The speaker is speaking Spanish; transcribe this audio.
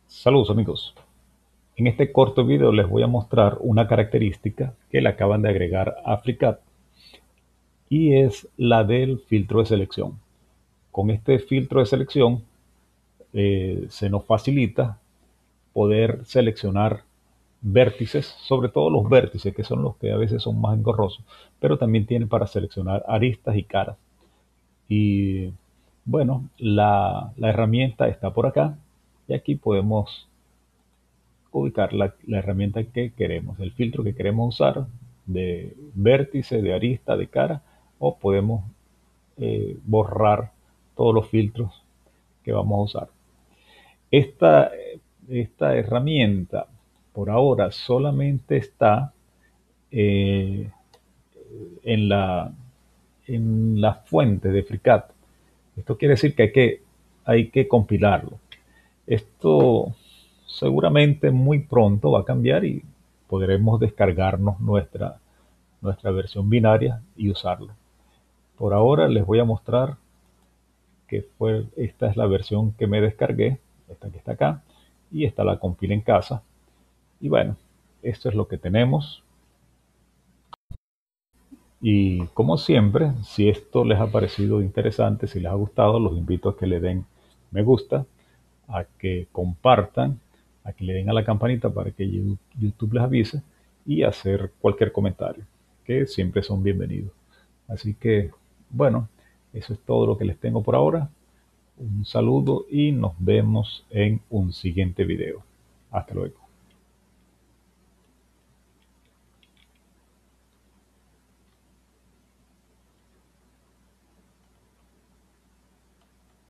Saludos amigos, en este corto video les voy a mostrar una característica que le acaban de agregar a FreeCAD y es la del filtro de selección. Con este filtro de selección se nos facilita poder seleccionar vértices, sobre todo los vértices que son los que a veces son más engorrosos, pero también tiene para seleccionar aristas y caras. Y bueno, la herramienta está por acá y aquí podemos ubicar la herramienta que queremos, el filtro que queremos usar de vértice, de arista, de cara, o podemos borrar todos los filtros que vamos a usar. Esta, esta herramienta por ahora solamente está eh, en la fuente de FreeCAD. Esto quiere decir que hay que compilarlo. Esto seguramente muy pronto va a cambiar y podremos descargarnos nuestra versión binaria y usarlo. Por ahora les voy a mostrar esta es la versión que me descargué, esta que está acá, y esta la compilé en casa. Y bueno, esto es lo que tenemos. Y como siempre, si esto les ha parecido interesante, si les ha gustado, los invito a que le den me gusta, a que compartan, a que le den a la campanita para que YouTube les avise y hacer cualquier comentario, que siempre son bienvenidos. Así que, bueno, eso es todo lo que les tengo por ahora. Un saludo y nos vemos en un siguiente video. Hasta luego.